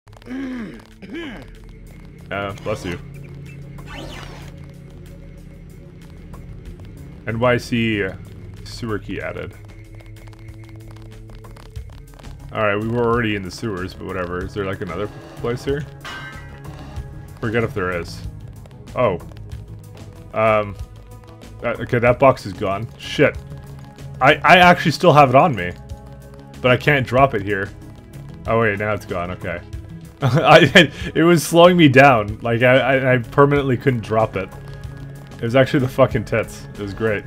Bless you. NYC sewer key added. Alright, we were already in the sewers, but whatever. Is there like another place here? Forget if there is. Oh. Okay, that box is gone. Shit. I actually still have it on me. But I can't drop it here. Oh wait, now it's gone, okay. It was slowing me down. Like, I permanently couldn't drop it. It was actually the fucking tits. It was great.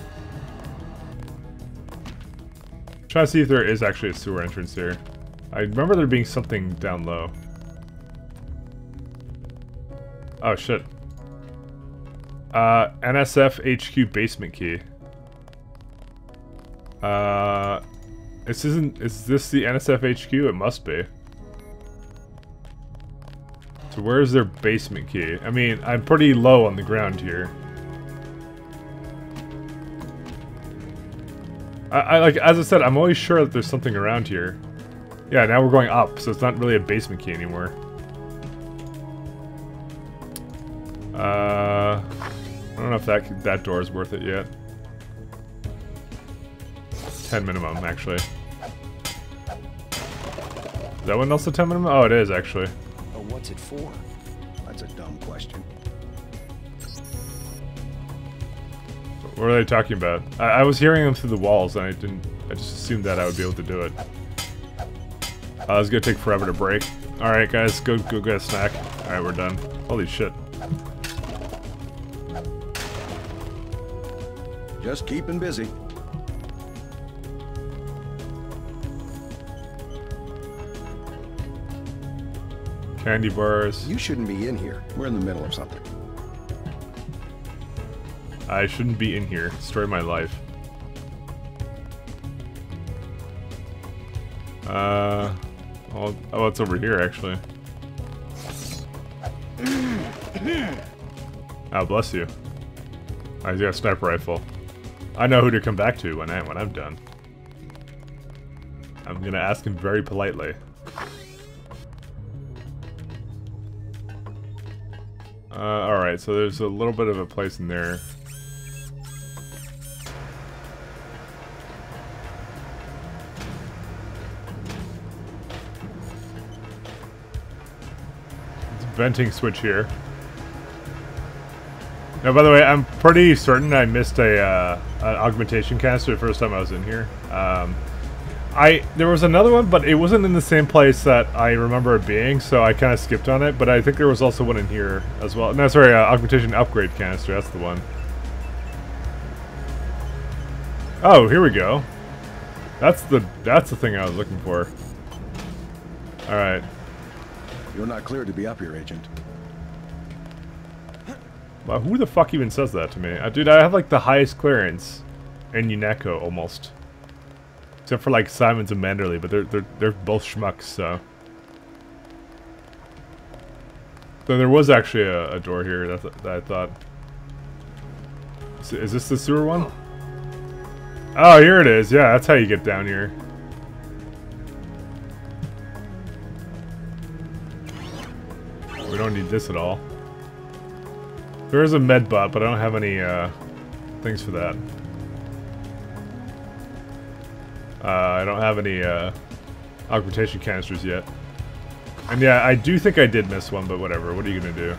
Trying to see if there is actually a sewer entrance here. I remember there being something down low. Oh shit. NSF HQ basement key. Is this the NSF HQ? It must be. So where's their basement key? I mean, I'm pretty low on the ground here. Like, as I said, I'm always sure that there's something around here. Yeah, now we're going up, so it's not really a basement key anymore. I don't know if that door is worth it yet. 10 minimum, actually. Is that one also 10 minimum? Oh, it is, actually. Oh, what's it for? That's a dumb question. What are they talking about? I was hearing them through the walls, and I just assumed that I would be able to do it. It's gonna take forever to break. Alright, guys, go get a snack. Alright, we're done. Holy shit. Just keeping busy. Candy bars. You shouldn't be in here. We're in the middle of something. I shouldn't be in here. Destroy my life. Oh, it's over here, actually. Oh, bless you. I got a sniper rifle. I know who to come back to when I'm done. I'm gonna ask him very politely. Alright, so there's a little bit of a place in there. Venting switch here. Now, by the way, I'm pretty certain I missed an augmentation canister the first time I was in here. There was another one, but it wasn't in the same place that I remember it being, so I kind of skipped on it. But I think there was also one in here as well. No, sorry, augmentation upgrade canister. That's the one. Oh, here we go. That's the thing I was looking for. All right. You're not cleared to be up here, Agent. Well, who the fuck even says that to me? Dude, I have like the highest clearance in UNACO almost. Except for like Simons and Manderley, but they're both schmucks, so. So there was actually a door here that I thought. Is this the sewer one? Oh, here it is. Yeah, that's how you get down here. We don't need this at all. There is a med bot, but I don't have any things for that. I don't have any augmentation canisters yet. And yeah, I do think I did miss one, but whatever. What are you gonna do?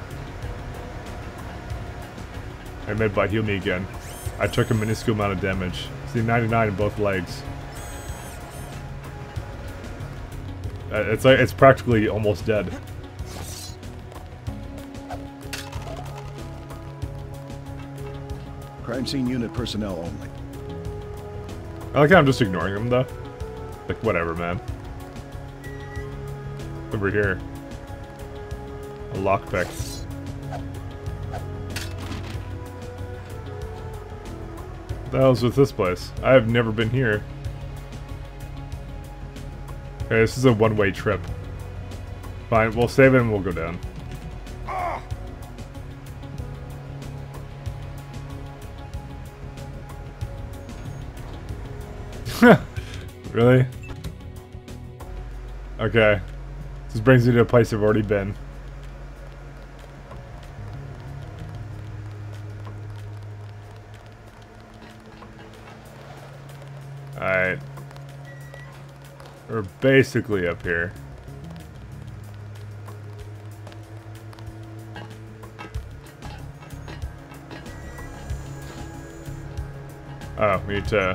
Hey, med bot, heal me again. I took a minuscule amount of damage. See, 99 in both legs. It's practically almost dead. Crime scene unit personnel only. I like how I'm just ignoring them, though. Like, whatever, man. Over here. A lockpick. What the hell's with this place? I have never been here. Okay, this is a one-way trip. Fine, we'll save it and we'll go down. Really? Okay. This brings me to a place I've already been. Alright. We're basically up here. Oh, we need to...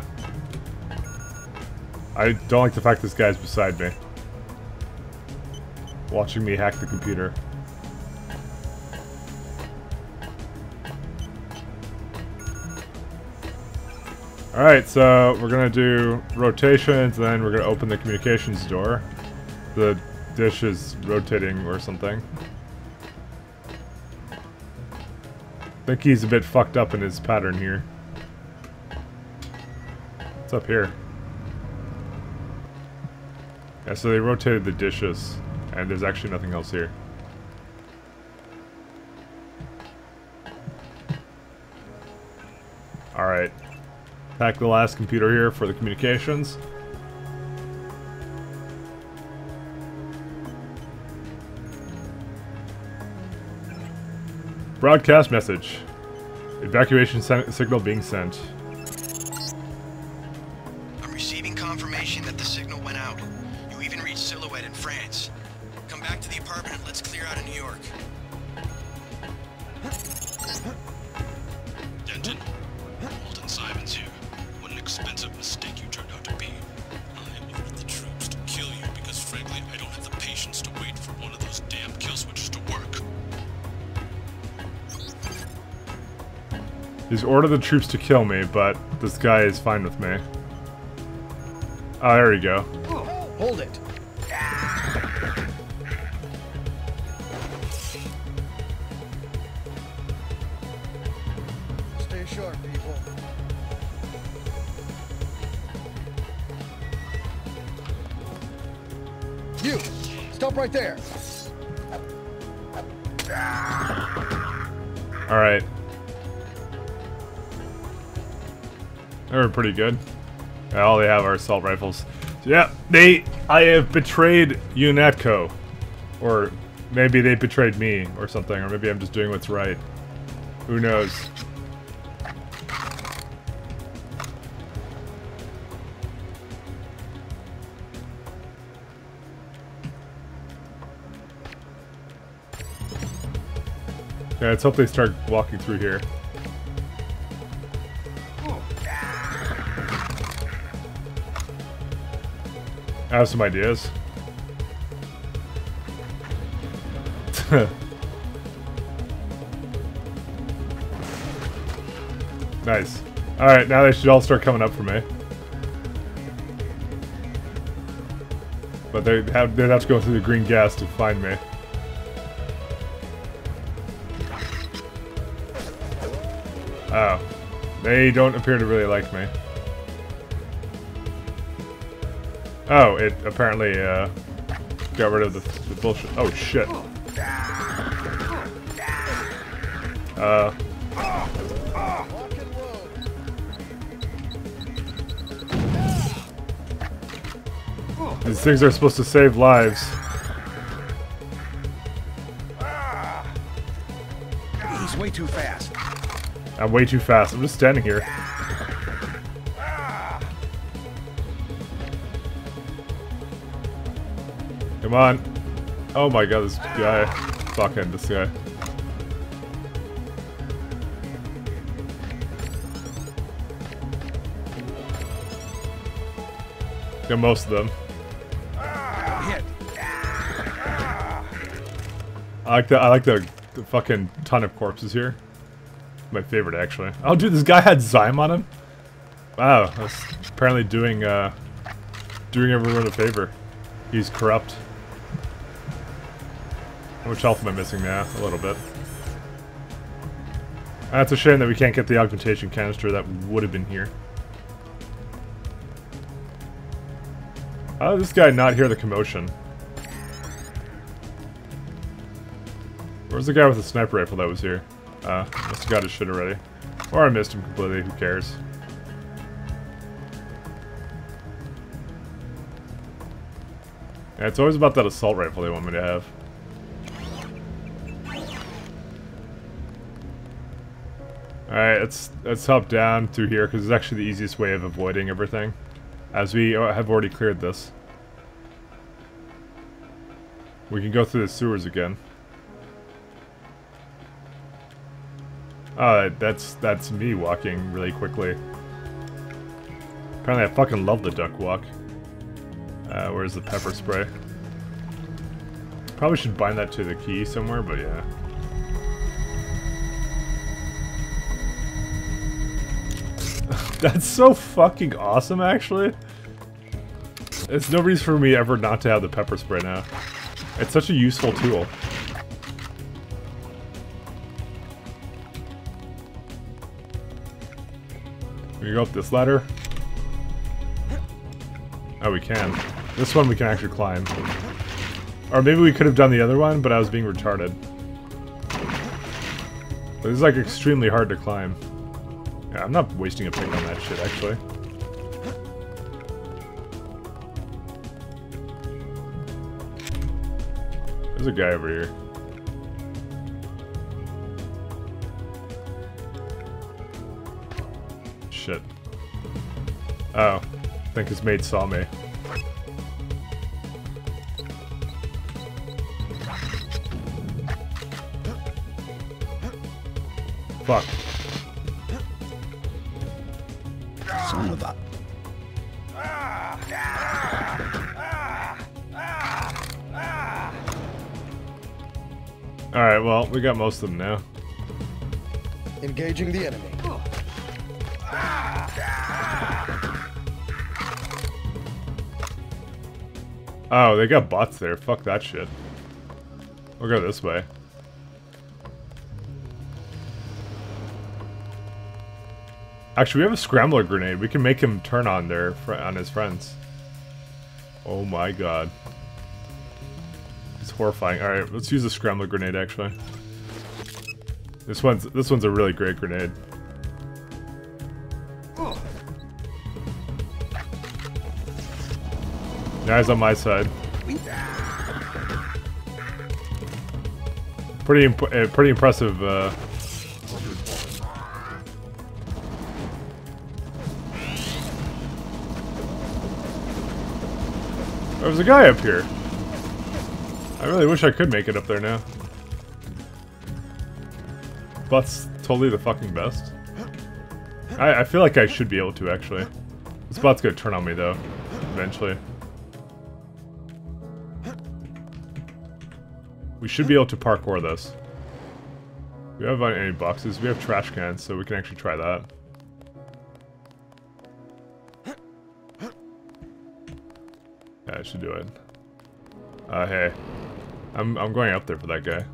I don't like the fact this guy's beside me. Watching me hack the computer. Alright, so we're gonna do rotations, then we're gonna open the communications door. The dish is rotating or something. I think he's a bit fucked up in his pattern here. What's up here? Yeah, so they rotated the dishes, and there's actually nothing else here. Alright. Pack the last computer here for the communications. Broadcast message. Evacuation signal being sent. I'm receiving confirmation that the signal went out. You even reached Silhouette in France. Come back to the apartment and let's clear out of New York. Denton, Walton Simons here. What an expensive mistake you turned out to be. I ordered the troops to kill you because frankly I don't have the patience to wait for one of those damn kill switches to work. He's ordered the troops to kill me, but this guy is fine with me. Oh, there we go. Hold it. Stay sharp, people. You! Stop right there! Alright. They were pretty good. Yeah, all they have are assault rifles. So yeah, I have betrayed UNATCO. Or maybe they betrayed me or something, or maybe I'm just doing what's right. Who knows? Yeah, let's hope they start walking through here. I have some ideas. Nice. Alright, now they should all start coming up for me. But they'd have to go through the green gas to find me. Oh. They don't appear to really like me. Oh, it apparently got rid of the bullshit. Oh shit. These things are supposed to save lives. He's way too fast. I'm way too fast. I'm just standing here. Come on. Oh my god, this guy. Fucking this guy. Got most of them. Hit. I like the fucking ton of corpses here. My favorite, actually. Oh, dude, this guy had Zyme on him? Wow, that's apparently doing everyone a favor. He's corrupt. How much health am I missing now? A little bit. That's a shame that we can't get the augmentation canister that would have been here. How did this guy not hear the commotion? Where's the guy with the sniper rifle that was here? Must have got his shit already. Or I missed him completely, who cares? Yeah, it's always about that assault rifle they want me to have. Alright, let's hop down through here, because it's actually the easiest way of avoiding everything. As we have already cleared this. We can go through the sewers again. Oh, that's me walking really quickly. Apparently I fucking love the duck walk. Where's the pepper spray? Probably should bind that to the key somewhere, but yeah. That's so fucking awesome, actually. It's no reason for me ever not to have the pepper spray now. It's such a useful tool. We go up this ladder. Oh, we can. This one we can actually climb. Or maybe we could have done the other one, but I was being retarded. But this is like extremely hard to climb. Yeah, I'm not wasting a pick on that shit, actually. There's a guy over here. Shit. Oh. I think his mate saw me. Fuck. Son of a... Alright, well, we got most of them now. Engaging the enemy. Oh, they got bots there. Fuck that shit. We'll go this way. Actually, we have a scrambler grenade. We can make him turn on on his friends. Oh my god. It's horrifying. Alright, let's use the scrambler grenade actually. This one's a really great grenade. Guys on my side. Pretty impressive. There's a guy up here. I really wish I could make it up there now. Bot's totally the fucking best. I feel like I should be able to actually. This bot's gonna turn on me though, eventually. We should be able to parkour this. We don't have any boxes. We have trash cans, so we can actually try that. Yeah, I should do it. Hey. I'm going up there for that guy.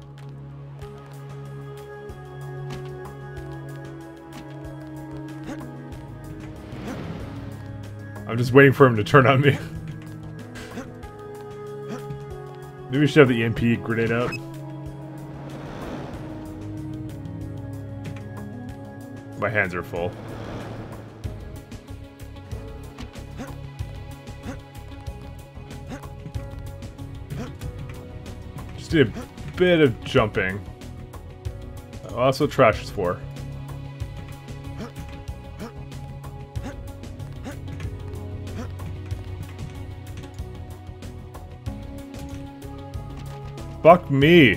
I'm just waiting for him to turn on me. Maybe we should have the EMP grenade out. My hands are full. Just did a bit of jumping. Oh, that's what trash is for. Fuck me.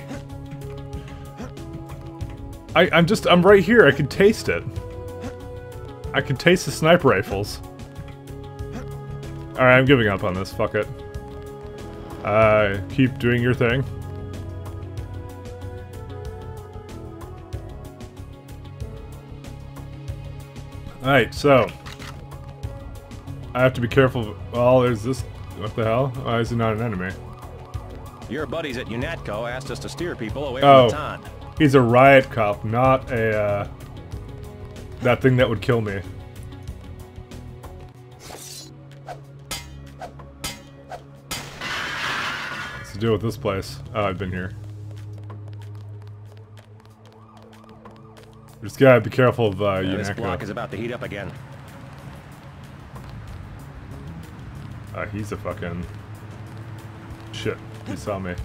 I'm right here. I can taste it. I can taste the sniper rifles. Alright, I'm giving up on this. Fuck it. Keep doing your thing. Alright, so. I have to be careful. Well, there's this. What the hell? Why is he not an enemy? Your buddies at UNATCO asked us to steer people away from the Ton. He's a riot cop, not a, that thing that would kill me. What's to do with this place? Oh, I've been here. Just gotta be careful of, This UNATCO. block is about to heat up again. He's a fucking... He saw me.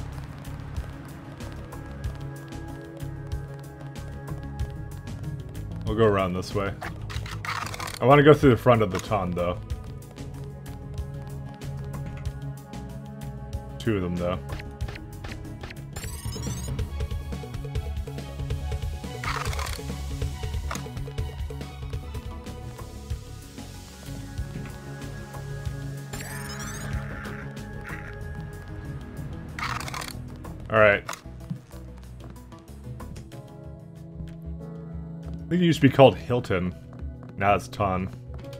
We'll go around this way. I want to go through the front of the ton, though. 2 of them, though. Alright. I think it used to be called Hilton. Now it's Ton.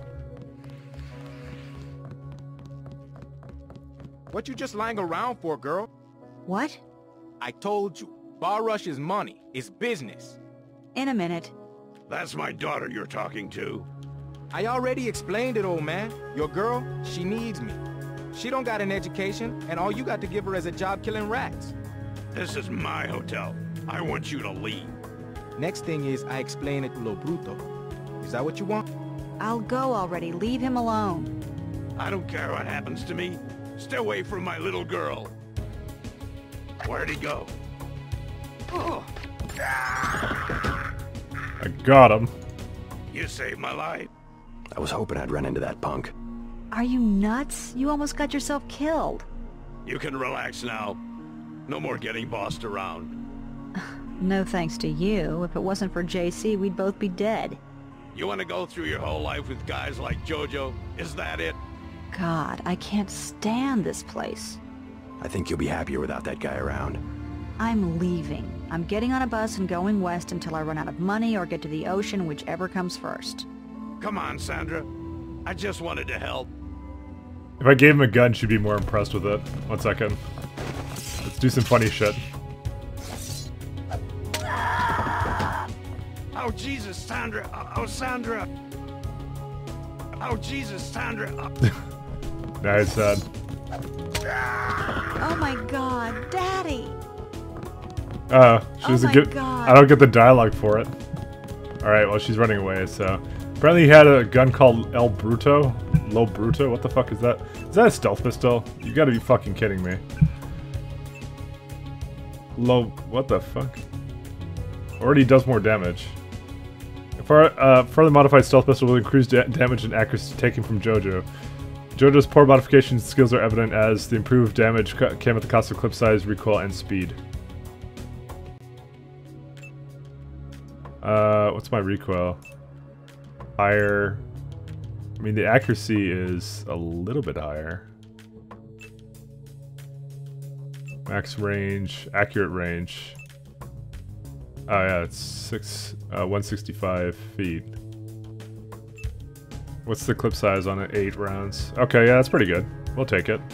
What you just lying around for, girl? What? I told you. Bar Rush is money. It's business. In a minute. That's my daughter you're talking to. I already explained it, old man. Your girl, she needs me. She don't got an education, and all you got to give her is a job killing rats. This is my hotel. I want you to leave. Next thing is, I explain it to Lo Bruto. Is that what you want? I'll go already. Leave him alone. I don't care what happens to me. Stay away from my little girl. Where'd he go? Oh. I got him. You saved my life. I was hoping I'd run into that punk. Are you nuts? You almost got yourself killed. You can relax now. No more getting bossed around. No thanks to you. If it wasn't for JC, we'd both be dead. You want to go through your whole life with guys like Jojo? Is that it? God, I can't stand this place. I think you'll be happier without that guy around. I'm leaving. I'm getting on a bus and going west until I run out of money or get to the ocean, whichever comes first. Come on, Sandra. I just wanted to help. If I gave him a gun, she'd be more impressed with it. 1 second. Let's do some funny shit. Oh, Jesus, Sandra. Oh, Sandra. Oh, Jesus, Sandra. Nice, Dad. Oh my God, Daddy! Oh, she doesn't get. God. I don't get the dialogue for it. All right, well she's running away. So apparently he had a gun called El Bruto, Lo Bruto. What the fuck is that? Is that a stealth pistol? You got to be fucking kidding me. What the fuck? Already does more damage. Further modified stealth pistol will increase damage and accuracy taken from Jojo. Jojo's poor modification skills are evident as the improved damage came at the cost of clip size, recoil, and speed. What's my recoil? Higher. I mean, the accuracy is a little bit higher. Max range, accurate range. Oh yeah, it's 165 feet. What's the clip size on it? 8 rounds. Okay, yeah, that's pretty good. We'll take it.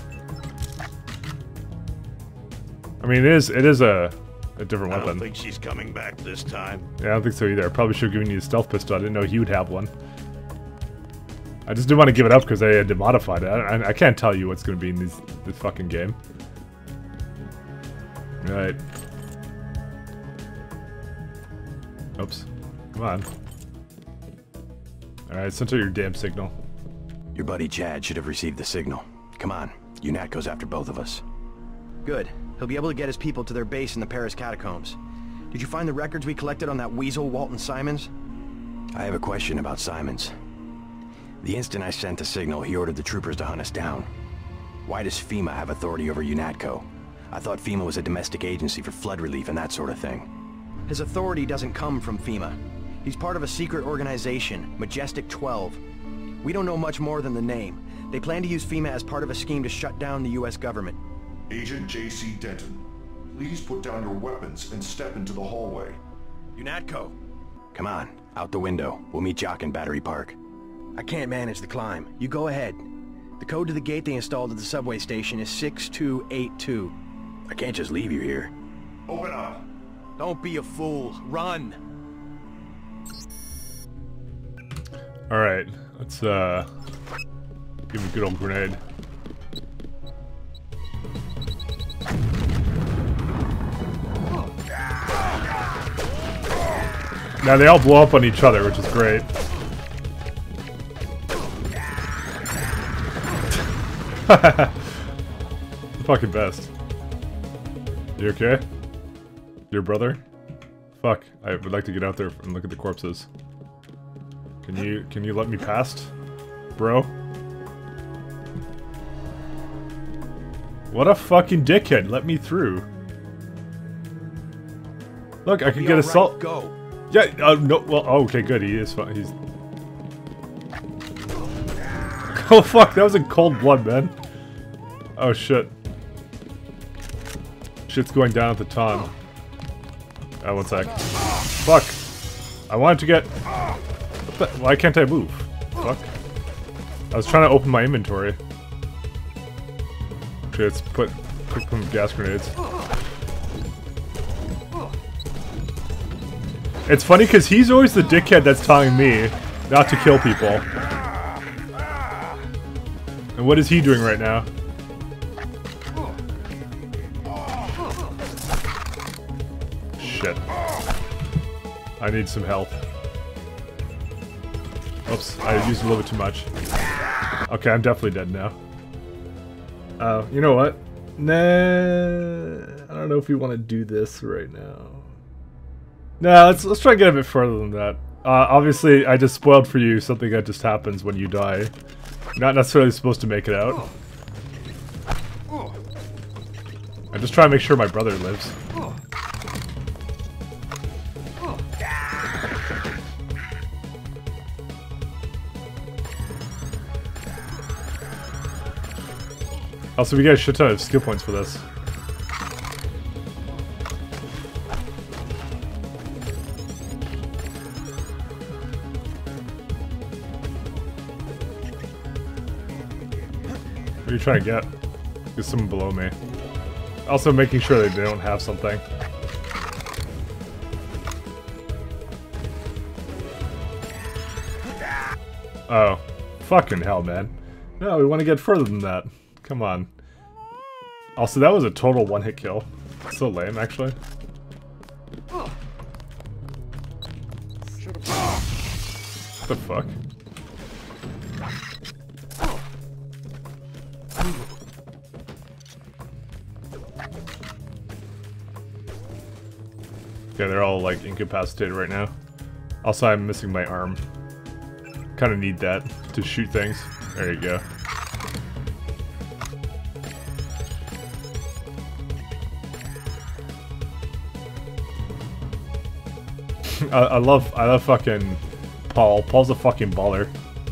I mean, it is a different weapon. I don't think she's coming back this time. Yeah, I don't think so either. I probably should have given you the stealth pistol. I didn't know he would have one. I just didn't want to give it up because I had to modify it. I can't tell you what's going to be in this fucking game. Right. Oops. Come on. Alright, center your damn signal. Your buddy Chad should have received the signal. Come on, UNAT goes after both of us. Good. He'll be able to get his people to their base in the Paris catacombs. Did you find the records we collected on that weasel, Walton Simons? I have a question about Simons. The instant I sent the signal, he ordered the troopers to hunt us down. Why does FEMA have authority over UNATCO? I thought FEMA was a domestic agency for flood relief and that sort of thing. His authority doesn't come from FEMA. He's part of a secret organization, Majestic 12. We don't know much more than the name. They plan to use FEMA as part of a scheme to shut down the US government. Agent JC Denton, please put down your weapons and step into the hallway. UNATCO! Come on, out the window. We'll meet Jock in Battery Park. I can't manage the climb. You go ahead. The code to the gate they installed at the subway station is 6282. I can't just leave you here. Open up! Don't be a fool. Run! Alright, let's give him a good old grenade. Now they all blow up on each other, which is great. Fucking best. You okay? Your brother? Fuck, I would like to get out there and look at the corpses. Can you let me past, bro? What a fucking dickhead! Let me through. Look, I could get assault. Go. Yeah. No. Well. Oh, okay. Good. He is fine. He's. Oh fuck! That was in cold blood, man. Oh shit. Shit's going down at the ton. Oh, one sec. Fuck. I wanted to get. What the... Why can't I move? Fuck. I was trying to open my inventory. Okay, let's put some gas grenades. It's funny because he's always the dickhead that's telling me not to kill people. And what is he doing right now? Shit. I need some health. Oops, I used a little bit too much. Okay, I'm definitely dead now. You know what? Nah, I don't know if we want to do this right now. Nah, let's try and get a bit further than that. Obviously, I just spoiled for you something that just happens when you die. Not necessarily supposed to make it out. I'm just trying to make sure my brother lives. Also, we get a shit ton of skill points for this. What are you trying to get? There's someone below me. Also making sure that they don't have something. Oh. Fucking hell, man. No, we want to get further than that. Come on. Also, that was a total one-hit kill. So lame, actually. What the fuck? Okay, they're all, like, incapacitated right now. Also, I'm missing my arm. Kinda need that to shoot things. There you go. I love fucking Paul. Paul's a fucking baller.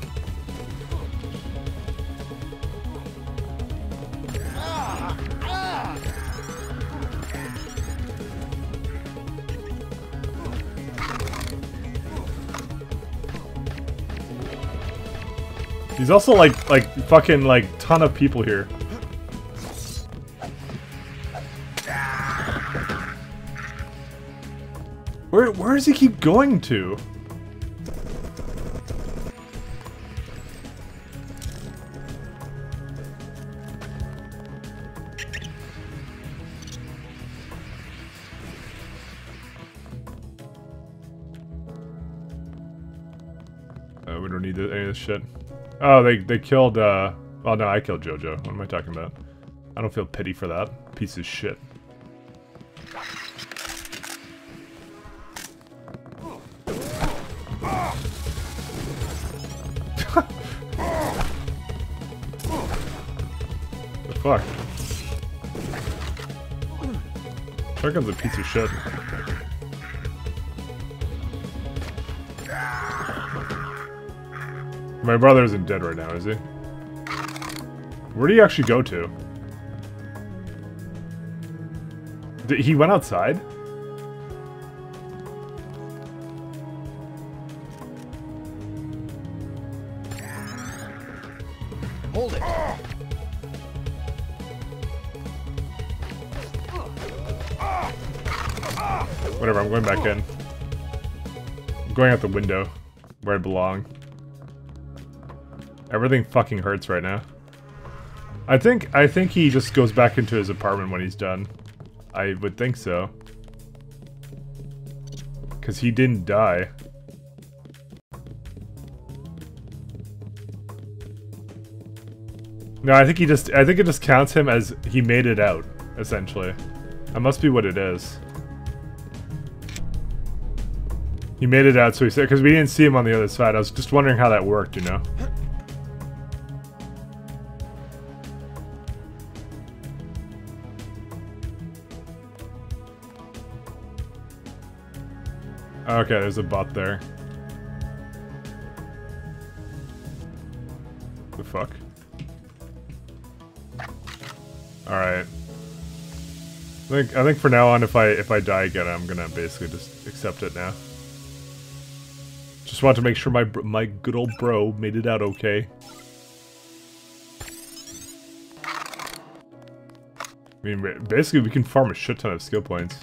He's also like fucking like ton of people here. Where does he keep going to? We don't need any of this shit. Oh, they killed, oh no, I killed Jojo. What am I talking about? I don't feel pity for that. Piece of shit. The fuck? Shotgun's a piece of shit. My brother isn't dead right now, is he? Where did he actually go to? He went outside? Hold it. Whatever, I'm going back in. I'm going out the window, where I belong. Everything fucking hurts right now. I think he just goes back into his apartment when he's done. I would think so. 'Cause he didn't die. No, I think it just counts him as he made it out, essentially. That must be what it is. He made it out, so he said, because we didn't see him on the other side. I was just wondering how that worked, you know? Okay, there's a bot there. The fuck? Alright. I think for now on, if I die again, I'm gonna basically just accept it now. Just want to make sure my good old bro made it out okay. I mean, basically we can farm a shit ton of skill points.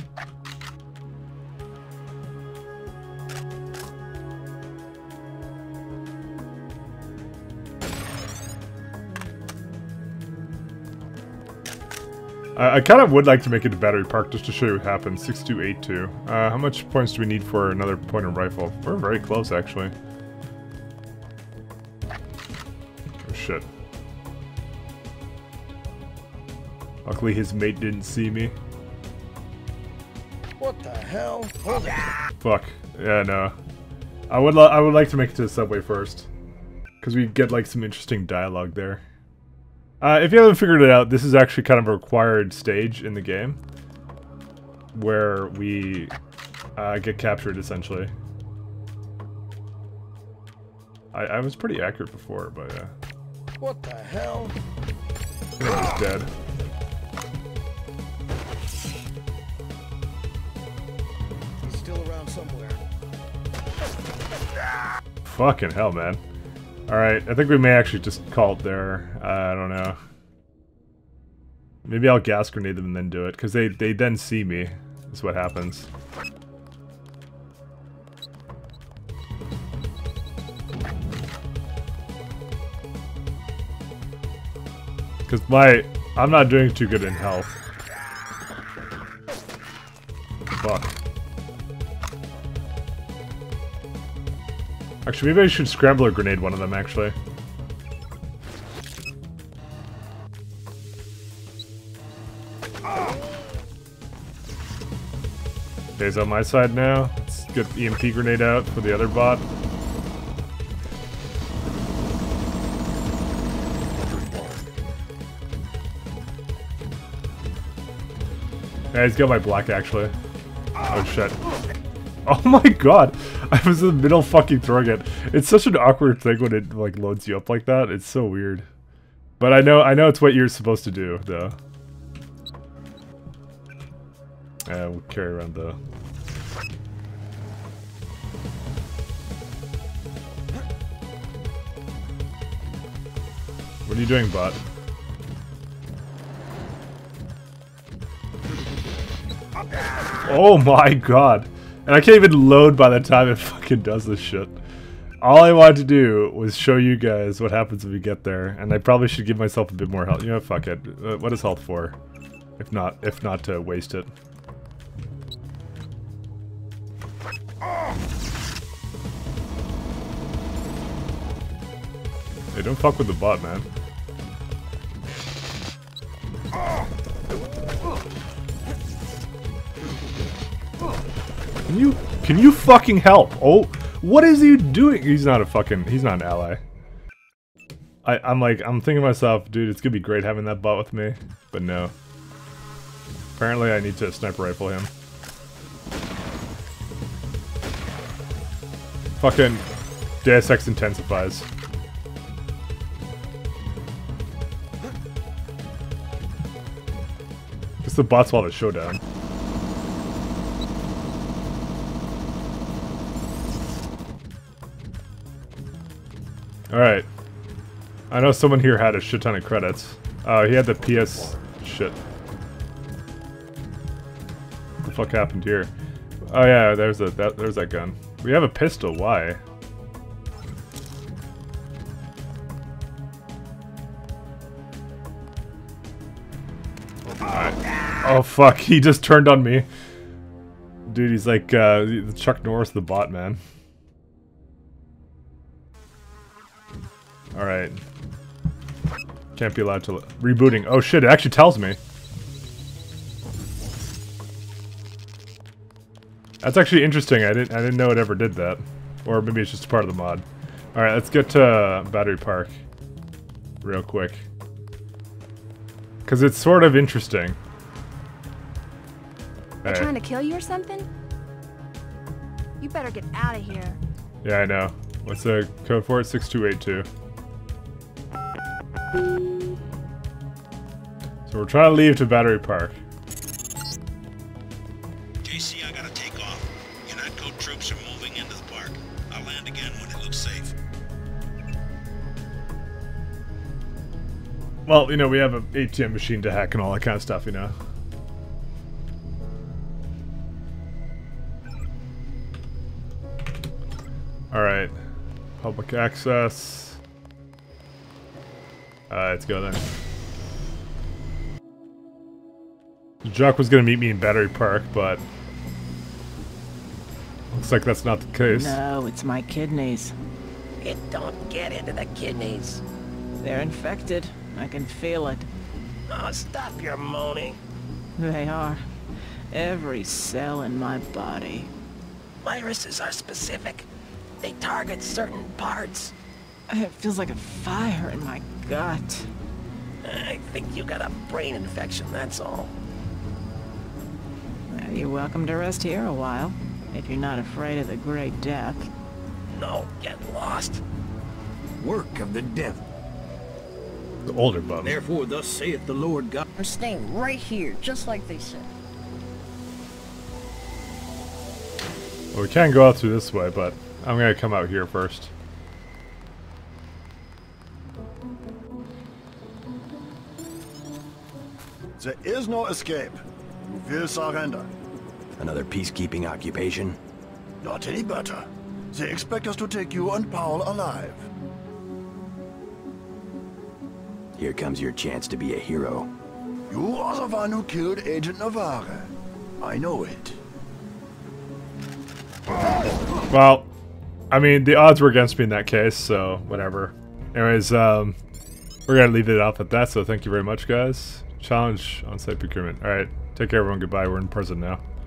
I kind of would like to make it to Battery Park just to show you what happens. 6282. How much points do we need for another point and rifle? We're very close, actually. Oh, shit. Luckily, his mate didn't see me. What the hell? Fuck. Yeah, no. I would like to make it to the subway first. Because we get, like, some interesting dialogue there. If you haven't figured it out, this is actually kind of a required stage in the game. Where we get captured, essentially. I was pretty accurate before, but yeah. What the hell? He's dead. He's still around somewhere. Fucking hell, man. Alright, I think we may actually just call it there. I don't know. Maybe I'll gas grenade them and then do it, because they then see me. That's what happens. Because I'm not doing too good in health. Fuck. Actually, maybe I should scrambler grenade one of them, actually. Okay, he's on my side now. Let's get EMP grenade out for the other bot. Yeah, he's got my black, actually. Oh, shit. Oh my god! I was in the middle fucking throwing it. It's such an awkward thing when it like loads you up like that. It's so weird. But I know it's what you're supposed to do, though. Yeah, we'll carry around the... What are you doing, bot? Oh my god! And I can't even load by the time it fucking does this shit. All I wanted to do was show you guys what happens if we get there, and I probably should give myself a bit more health. You know, fuck it. What is health for? If not to waste it. Hey, don't fuck with the bot, man. Can you fucking help? Oh, what is he doing? He's not an ally. I'm thinking to myself, dude, it's gonna be great having that bot with me, but no. Apparently I need to sniper rifle him. Fucking Deus Ex intensifies. It's the bots while the showdown. Alright. I know someone here had a shit ton of credits. Oh, he had the PS shit. What the fuck happened here? Oh yeah, there's that gun. We have a pistol, why? Alright. Oh fuck, he just turned on me. Dude, he's like Chuck Norris the bot, man. Alright. Can't be allowed to... Rebooting. Oh shit, it actually tells me. That's actually interesting. I didn't know it ever did that. Or maybe it's just part of the mod. Alright, let's get to Battery Park. Real quick. Because it's sort of interesting. They're trying to kill you or something? You better get out of here. Yeah, I know. What's the code for it? 6282. So we're trying to leave to Battery Park. JC, I gotta take off. UNATCO troops are moving into the park. I'll land again when it looks safe. Well, you know, we have an ATM machine to hack and all that kind of stuff, you know. Alright. Public access. Let's go then. Jock was gonna meet me in Battery Park, but looks like that's not the case. No, it's my kidneys. It don't get into the kidneys. They're infected. I can feel it. Oh, stop your moaning. They are. Every cell in my body. Viruses are specific. They target certain parts. It feels like a fire in my gut. I think you got a brain infection, that's all. Well, you're welcome to rest here a while, if you're not afraid of the Great Death. No, get lost. Work of the devil. The older bum. Therefore, thus saith the Lord God. We're staying right here, just like they said. Well, we can go out through this way, but I'm gonna come out here first. There is no escape. You will surrender. Another peacekeeping occupation? Not any better. They expect us to take you and Paul alive. Here comes your chance to be a hero. You are the one who killed Agent Navarre. I know it. Well, I mean, the odds were against me in that case, so whatever. Anyways, we're gonna leave it off at that, so thank you very much, guys. Challenge on-site procurement. Alright, take care everyone, goodbye, we're in prison now.